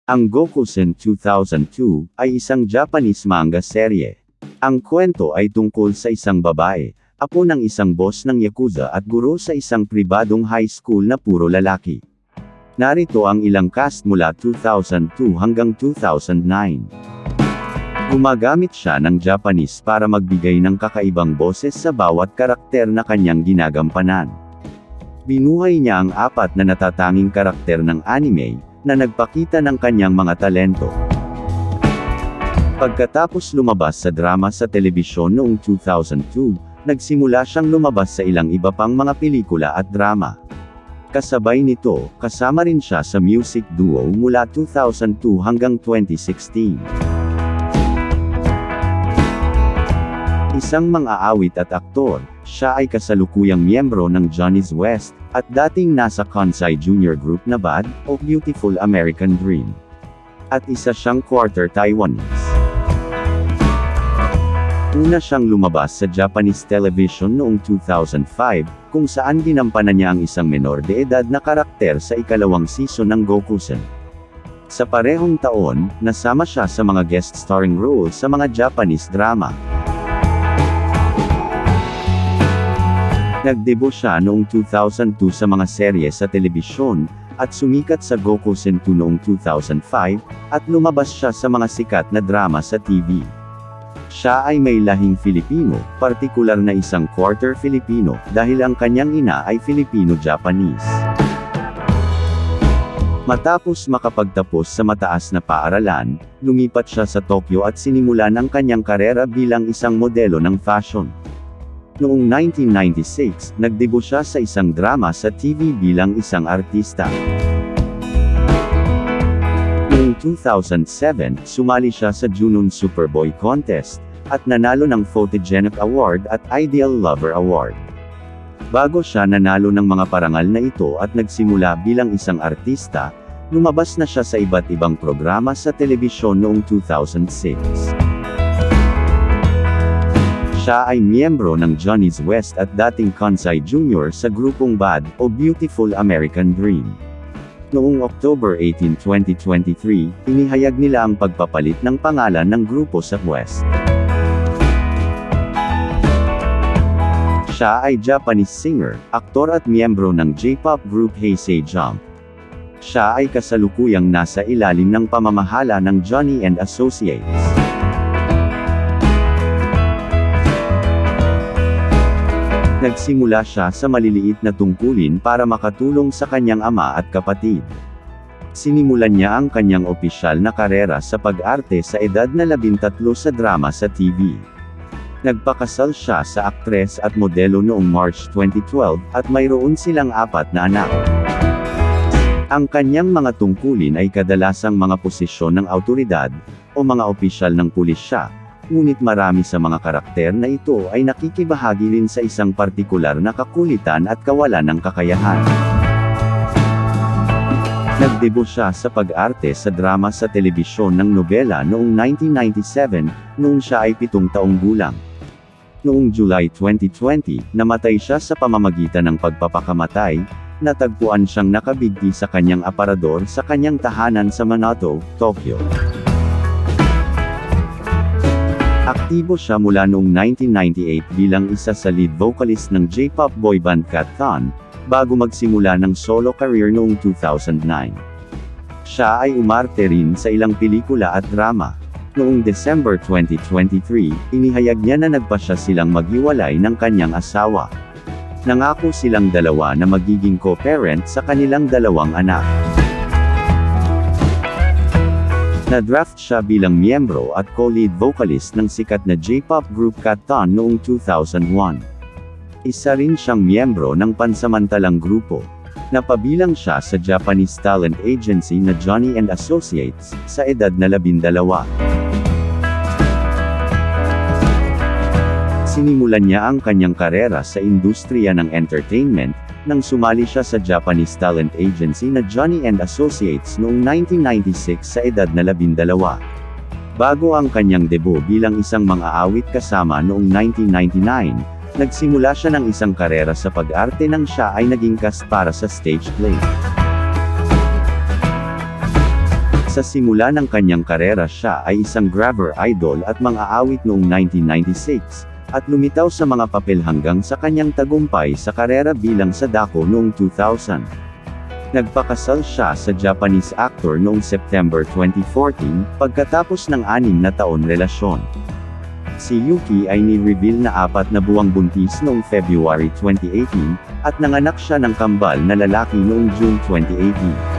Ang Gokusen 2002 ay isang Japanese manga serye. Ang kwento ay tungkol sa isang babae, apo ng isang boss ng Yakuza at guro sa isang pribadong high school na puro lalaki. Narito ang ilang cast mula 2002 hanggang 2009. Gumagamit siya ng Japanese para magbigay ng kakaibang boses sa bawat karakter na kanyang ginagampanan. Binuhay niya ang apat na natatanging karakter ng anime, na nagpakita ng kanyang mga talento. Pagkatapos lumabas sa drama sa telebisyon noong 2002, nagsimula siyang lumabas sa ilang iba pang mga pelikula at drama. Kasabay nito, kasama rin siya sa music duo mula 2002 hanggang 2016. Isang mang-aawit at aktor, siya ay kasalukuyang miyembro ng Johnny's West, at dating nasa Kansai Junior Group na BAD, o Beautiful American Dream. At isa siyang quarter Taiwanese. Una siyang lumabas sa Japanese television noong 2005, kung saan ginampanan niya ang isang menor de edad na karakter sa ikalawang season ng Gokusen. Sa parehong taon, nasama siya sa mga guest starring roles sa mga Japanese drama. Nagdebut siya noong 2002 sa mga serye sa telebisyon, at sumikat sa Gokusen 2 noong 2005, at lumabas siya sa mga sikat na drama sa TV. Siya ay may lahing Filipino, partikular na isang quarter Filipino, dahil ang kanyang ina ay Filipino-Japanese. Matapos makapagtapos sa mataas na paaralan, lumipat siya sa Tokyo at sinimulan ang kanyang karera bilang isang modelo ng fashion. Noong 1996, nagdebut siya sa isang drama sa TV bilang isang artista. Noong 2007, sumali siya sa Junon Superboy Contest, at nanalo ng Photogenic Award at Ideal Lover Award. Bago siya nanalo ng mga parangal na ito at nagsimula bilang isang artista, lumabas na siya sa iba't ibang programa sa telebisyon noong 2006. Siya ay miyembro ng Johnny's West at dating Kansai Junior sa grupong BAD, o Beautiful American Dream. Noong October 18, 2023, inihayag nila ang pagpapalit ng pangalan ng grupo sa West. Siya ay Japanese singer, aktor at miyembro ng J-pop group Heisei Jump. Siya ay kasalukuyang nasa ilalim ng pamamahala ng Johnny and Associates. Nagsimula siya sa maliliit na tungkulin para makatulong sa kanyang ama at kapatid. Sinimulan niya ang kanyang opisyal na karera sa pag-arte sa edad na 13 sa drama sa TV. Nagpakasal siya sa aktres at modelo noong March 2012, at mayroon silang 4 na anak. Ang kanyang mga tungkulin ay kadalasang mga posisyon ng awtoridad, o mga opisyal ng pulisya. Ngunit marami sa mga karakter na ito ay nakikibahagi rin sa isang partikular na kakulitan at kawalan ng kakayahan. Nagdebut siya sa pag-arte sa drama sa telebisyon ng nobela noong 1997, noong siya ay 7 taong gulang. Noong July 2020, namatay siya sa pamamagitan ng pagpapakamatay, natagpuan siyang nakabigti sa kanyang aparador sa kanyang tahanan sa Minato, Tokyo. Aktibo siya mula noong 1998 bilang isa sa lead vocalist ng J-pop boy band Cat Thon, bago magsimula ng solo career noong 2009. Siya ay umarte rin sa ilang pelikula at drama. Noong December 2023, inihayag niya na nagpasya silang maghiwalay ng kanyang asawa. Nangako silang dalawa na magiging co-parent sa kanilang 2 anak. Na-draft siya bilang miyembro at co-lead vocalist ng sikat na J-pop group Cat Thon noong 2001. Isa rin siyang miyembro ng pansamantalang grupo. Napabilang siya sa Japanese talent agency na Johnny and Associates, sa edad na 12. Sinimulan niya ang kanyang karera sa industriya ng entertainment, nang sumali siya sa Japanese talent agency na Johnny and Associates noong 1996 sa edad na 12. Bago ang kanyang debut bilang isang mang-aawit kasama noong 1999, nagsimula siya ng isang karera sa pag-arte nang siya ay naging cast para sa stage play. Sa simula ng kanyang karera siya ay isang grabber idol at mang-aawit noong 1996, at lumitaw sa mga papel hanggang sa kanyang tagumpay sa karera bilang Sadako noong 2000. Nagpakasal siya sa Japanese actor noong September 2014, pagkatapos ng 6 na taon relasyon. Si Yuki ay ni-reveal na 4 na buwang buntis noong February 2018, at nanganak siya ng kambal na lalaki noong June 2018.